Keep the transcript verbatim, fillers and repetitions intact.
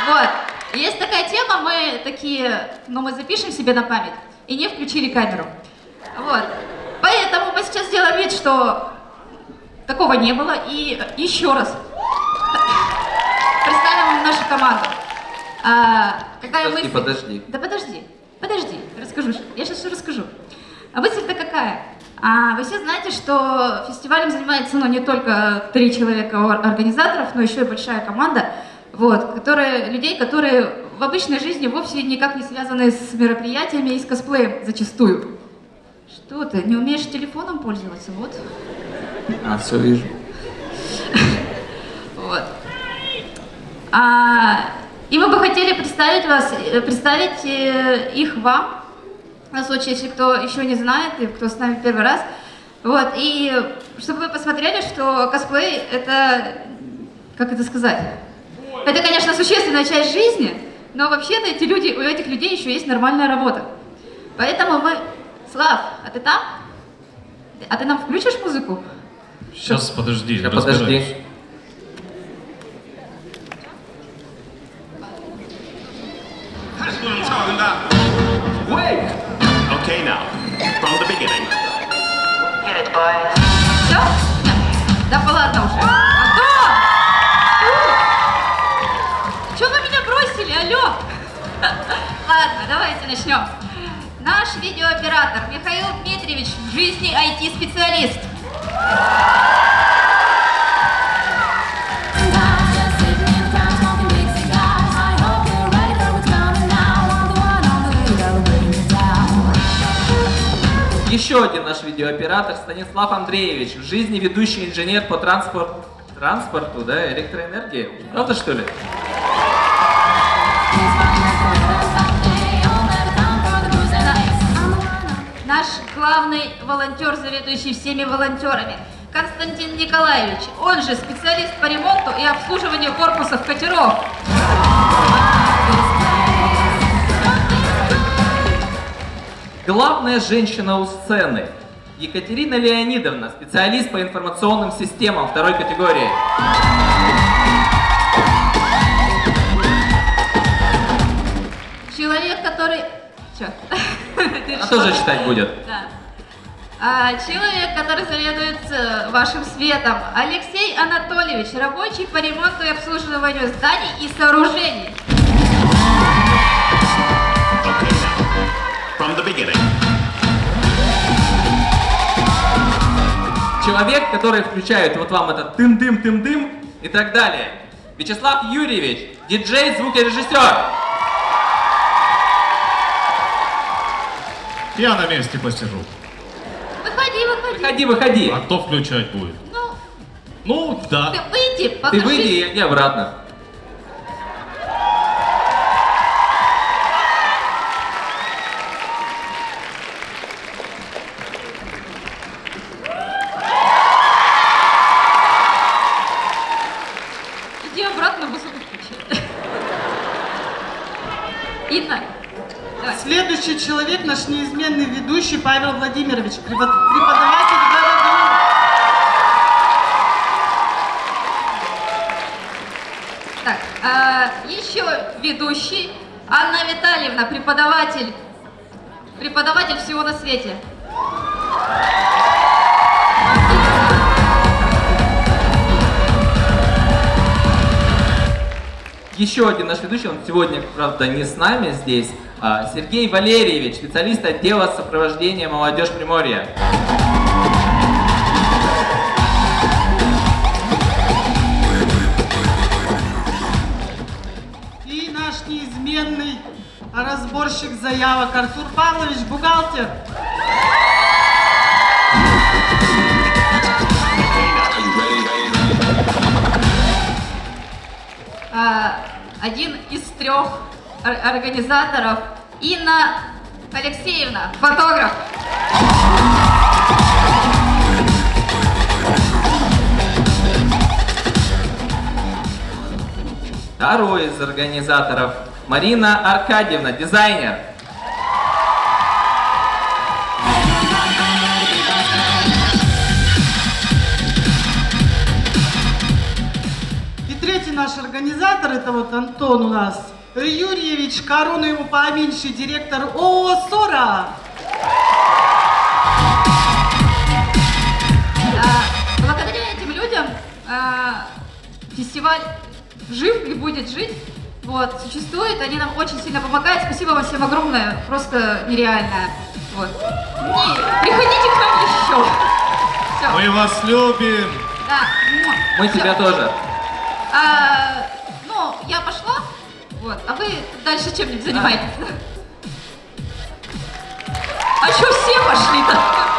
Вот. Есть такая тема, мы такие, ну мы запишем себе на память и не включили камеру. Вот. Поэтому мы сейчас сделаем вид, что такого не было. И еще раз представим вам нашу команду. А, какая подожди, мысль? подожди. Да подожди, подожди, расскажу. Я сейчас все расскажу. А мысль-то какая? А, вы все знаете, что фестивалем занимается ну, не только три человека организаторов, но еще и большая команда, вот, которые, людей, которые в обычной жизни вовсе никак не связаны с мероприятиями и с косплеем зачастую. Что ты, не умеешь телефоном пользоваться? Вот. А, все вижу. Вот. А, и мы бы хотели представить вас, представить их вам, на случай, если кто еще не знает и кто с нами первый раз. Вот. И чтобы вы посмотрели, что косплей это, как это сказать? Это, конечно, существенная часть жизни, но вообще-то эти люди, у этих людей еще есть нормальная работа. Поэтому мы... Слав, а ты там? А ты нам включишь музыку? Сейчас, подожди, Сейчас, подожди. Okay, now, from the beginning. Все? Да ладно уже. Антон! Чего вы меня бросили, алло? Ладно, давайте начнем. Наш видеооператор Михаил Дмитриевич, в жизни ай ти-специалист. Еще один наш видеооператор Станислав Андреевич, в жизни ведущий инженер по транспорт... транспорту, да, электроэнергии. Правда, что ли? Наш главный волонтер, заведующий всеми волонтерами, Константин Николаевич, он же специалист по ремонту и обслуживанию корпусов катеров. Главная женщина у сцены Екатерина Леонидовна, специалист по информационным системам второй категории. Человек, который... Чё? Она тоже читать будет. Да. А, человек, который заведует вашим светом, Алексей Анатольевич, рабочий по ремонту и обслуживанию зданий и сооружений. Okay, now, from the beginning. Человек, который включает вот вам этот тым-дым-тым-дым и так далее. Вячеслав Юрьевич, диджей, звукорежиссер. Я на месте посижу. Выходи, выходи. Выходи, выходи. А кто включать будет? Ну, Ну, да. ты выйди, Ты покажись. выйди и обратно. Иди обратно, музыку включай. Итак, давай. Следующий человек, наш неизменный ведущий Павел Владимирович, преподаватель гэ вэ гэ у. Так, а, еще ведущий Анна Витальевна, преподаватель, преподаватель всего на свете. Еще один наш ведущий, он сегодня, правда, не с нами здесь, а, Сергей Валерьевич, специалист отдела сопровождения молодежь Приморья. И наш неизменный разборщик заявок Артур Павлович, бухгалтер. А, один из трех ор- организаторов Инна Алексеевна, фотограф. Второй из организаторов Марина Аркадьевна, дизайнер. И третий наш организатор организатор, это вот Антон у нас Юрьевич, корону ему поменьше, директор ООО «Сора». А, благодаря этим людям а, фестиваль жив и будет жить. Вот, существует, они нам очень сильно помогают. Спасибо вам всем огромное, просто нереальное. Вот. И приходите к нам еще. Все. Мы вас любим. Да. Мы Всё. тебя тоже. А, ну, я пошла, вот, а вы дальше чем-нибудь занимаетесь. А что все пошли-то?